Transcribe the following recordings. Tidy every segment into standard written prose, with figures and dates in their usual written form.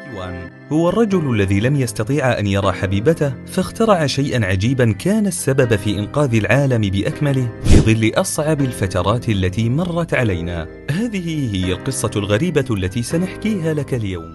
يوان هو الرجل الذي لم يستطيع أن يرى حبيبته، فاخترع شيئا عجيبا كان السبب في إنقاذ العالم بأكمله في ظل أصعب الفترات التي مرت علينا. هذه هي القصة الغريبة التي سنحكيها لك اليوم.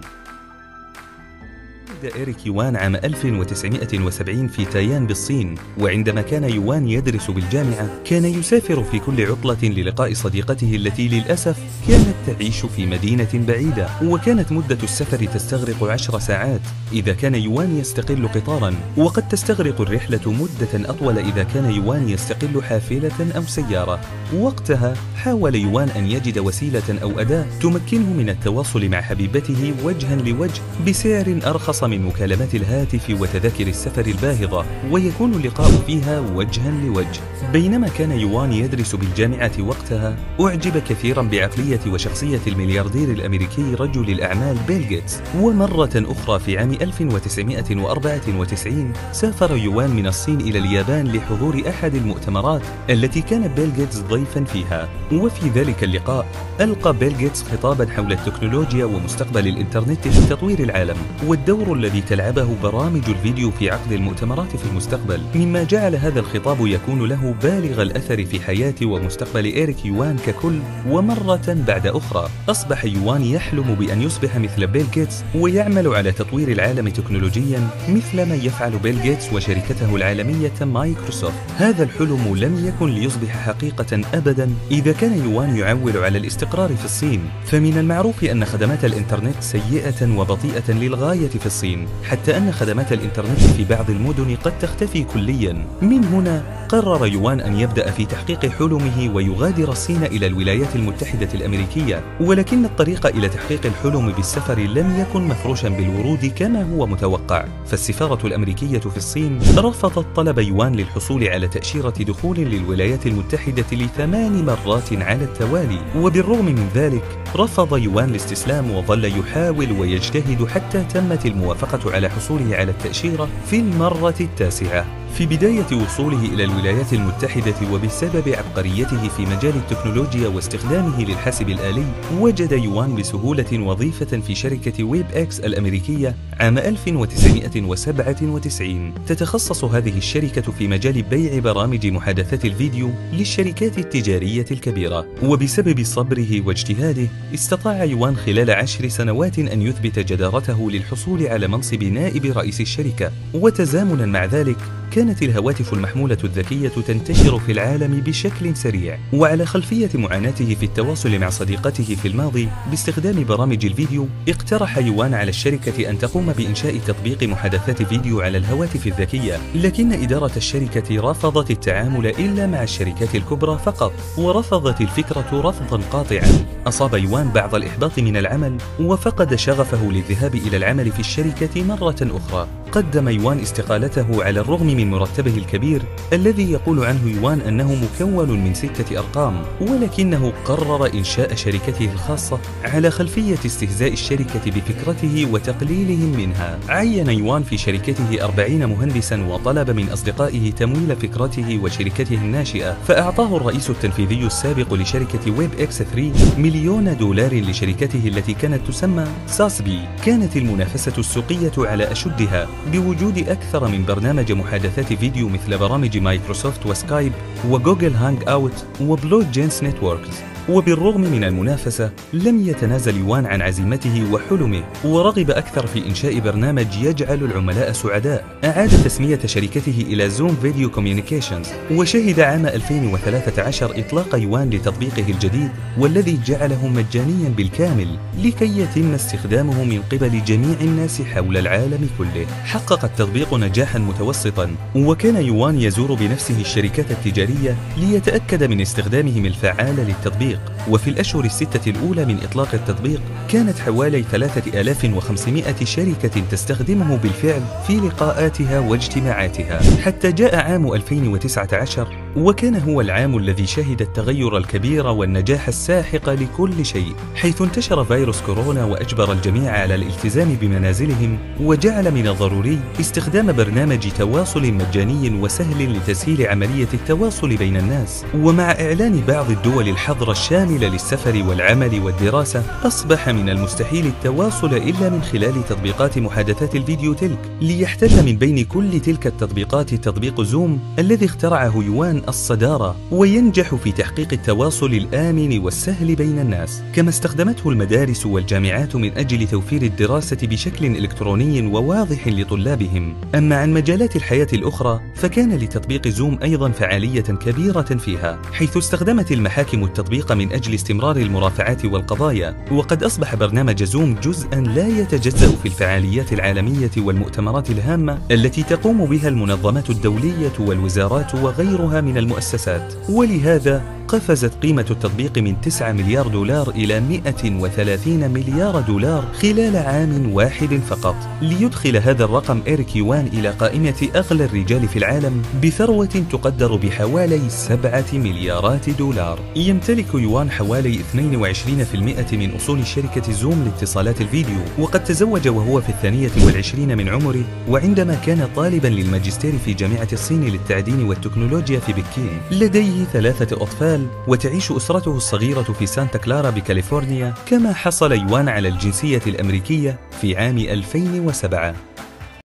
ولد إريك يوان عام 1970 في تايان بالصين، وعندما كان يوان يدرس بالجامعة كان يسافر في كل عطلة للقاء صديقته التي للأسف كانت تعيش في مدينة بعيدة، وكانت مدة السفر تستغرق 10 ساعات إذا كان يوان يستقل قطارا، وقد تستغرق الرحلة مدة أطول إذا كان يوان يستقل حافلة أو سيارة. وقتها حاول يوان أن يجد وسيلة أو أداة تمكنه من التواصل مع حبيبته وجها لوجه بسعر أرخص من مكالمات الهاتف وتذاكر السفر الباهظة، ويكون اللقاء فيها وجها لوجه. بينما كان يوان يدرس بالجامعة وقتها، أعجب كثيرا بعقلية وشخصية الملياردير الأمريكي رجل الأعمال بيل غيتس. ومرة أخرى في عام 1994 سافر يوان من الصين إلى اليابان لحضور أحد المؤتمرات التي كان بيل غيتس ضيفا فيها. وفي ذلك اللقاء ألقى بيل غيتس خطابا حول التكنولوجيا ومستقبل الإنترنت في تطوير العالم، والدور الذي تلعبه برامج الفيديو في عقد المؤتمرات في المستقبل، مما جعل هذا الخطاب يكون له بالغ الأثر في حياة ومستقبل إريك يوان ككل. ومرة بعد أخرى أصبح يوان يحلم بأن يصبح مثل بيل غيتس ويعمل على تطوير العالم تكنولوجيا مثل ما يفعل بيل غيتس وشركته العالمية مايكروسوفت. هذا الحلم لم يكن ليصبح حقيقة أبدا إذا كان يوان يعول على الاستقرار في الصين، فمن المعروف أن خدمات الإنترنت سيئة وبطيئة للغاية في الصين، حتى أن خدمات الإنترنت في بعض المدن قد تختفي كليا. من هنا قرر يوان أن يبدأ في تحقيق حلمه ويغادر الصين إلى الولايات المتحدة الأمريكية، ولكن الطريق إلى تحقيق الحلم بالسفر لم يكن مفروشا بالورود كما هو متوقع، فالسفارة الأمريكية في الصين رفضت طلب يوان للحصول على تأشيرة دخول للولايات المتحدة ل8 مرات على التوالي. وبالرغم من ذلك رفض يوان الاستسلام وظل يحاول ويجتهد حتى تمت الموافقة على حصوله على التأشيرة في المرة التاسعة. في بداية وصوله إلى الولايات المتحدة وبسبب عبقريته في مجال التكنولوجيا واستخدامه للحاسب الآلي، وجد يوان بسهولة وظيفة في شركة ويب إكس الأمريكية عام 1997. تتخصص هذه الشركة في مجال بيع برامج محادثات الفيديو للشركات التجارية الكبيرة، وبسبب صبره واجتهاده استطاع يوان خلال 10 سنوات أن يثبت جدارته للحصول على منصب نائب رئيس الشركة. وتزامنا مع ذلك كانت الهواتف المحمولة الذكية تنتشر في العالم بشكل سريع، وعلى خلفية معاناته في التواصل مع صديقته في الماضي باستخدام برامج الفيديو، اقترح يوان على الشركة أن تقوم بإنشاء تطبيق محادثات فيديو على الهواتف الذكية، لكن إدارة الشركة رفضت التعامل إلا مع الشركات الكبرى فقط، ورفضت الفكرة رفضا قاطعا. أصاب يوان بعض الإحباط من العمل وفقد شغفه للذهاب إلى العمل في الشركة مرة أخرى. قدم يوان استقالته على الرغم من مرتبه الكبير الذي يقول عنه يوان أنه مكون من 6 أرقام، ولكنه قرر إنشاء شركته الخاصة على خلفية استهزاء الشركة بفكرته وتقليلهم منها. عين يوان في شركته 40 مهندسا وطلب من أصدقائه تمويل فكرته وشركته الناشئة، فأعطاه الرئيس التنفيذي السابق لشركة ويب إكس 3 $1,000,000 لشركته التي كانت تسمى ساسبي. كانت المنافسة السوقية على أشدها بوجود أكثر من برنامج محادثات فيديو مثل برامج مايكروسوفت وسكايب وجوجل هانج أوت وبلو جينس نتوركس. وبالرغم من المنافسة لم يتنازل يوان عن عزيمته وحلمه، ورغب أكثر في إنشاء برنامج يجعل العملاء سعداء. أعاد تسمية شركته إلى زوم فيديو كوميونيكيشنز، وشهد عام 2013 إطلاق يوان لتطبيقه الجديد والذي جعله مجانيا بالكامل لكي يتم استخدامه من قبل جميع الناس حول العالم كله. حقق التطبيق نجاحا متوسطا، وكان يوان يزور بنفسه الشركات التجارية ليتأكد من استخدامهم الفعال للتطبيق. وفي الأشهر ال6 الأولى من إطلاق التطبيق كانت حوالي 3500 شركة تستخدمه بالفعل في لقاءاتها واجتماعاتها، حتى جاء عام 2019 وكان هو العام الذي شهد التغير الكبير والنجاح الساحق لكل شيء، حيث انتشر فيروس كورونا وأجبر الجميع على الالتزام بمنازلهم، وجعل من الضروري استخدام برنامج تواصل مجاني وسهل لتسهيل عملية التواصل بين الناس. ومع إعلان بعض الدول الحظر الشامل للسفر والعمل والدراسة، أصبح من المستحيل التواصل إلا من خلال تطبيقات محادثات الفيديو تلك، ليحتل من بين كل تلك التطبيقات تطبيق زوم الذي اخترعه يوان الصدارة، وينجح في تحقيق التواصل الآمن والسهل بين الناس. كما استخدمته المدارس والجامعات من أجل توفير الدراسة بشكل إلكتروني وواضح لطلابهم. أما عن مجالات الحياة الأخرى، فكان لتطبيق زوم أيضا فعالية كبيرة فيها، حيث استخدمت المحاكم التطبيق من أجل استمرار المرافعات والقضايا. وقد أصبح برنامج زوم جزءا لا يتجزأ في الفعاليات العالمية والمؤتمرات الهامة التي تقوم بها المنظمات الدولية والوزارات وغيرها من المؤسسات. ولهذا قفزت قيمة التطبيق من 9 مليار دولار إلى 130 مليار دولار خلال عام واحد فقط، ليدخل هذا الرقم إريك يوان إلى قائمة أغنى الرجال في العالم بثروة تقدر بحوالي 7 مليارات دولار. يمتلك يوان حوالي 22% من أصول شركة زوم لاتصالات الفيديو، وقد تزوج وهو في 22 من عمره، وعندما كان طالبا للماجستير في جامعة الصين للتعدين والتكنولوجيا في بكين. لديه 3 أطفال، وتعيش أسرته الصغيرة في سانتا كلارا بكاليفورنيا. كما حصل يوان على الجنسية الأمريكية في عام 2007.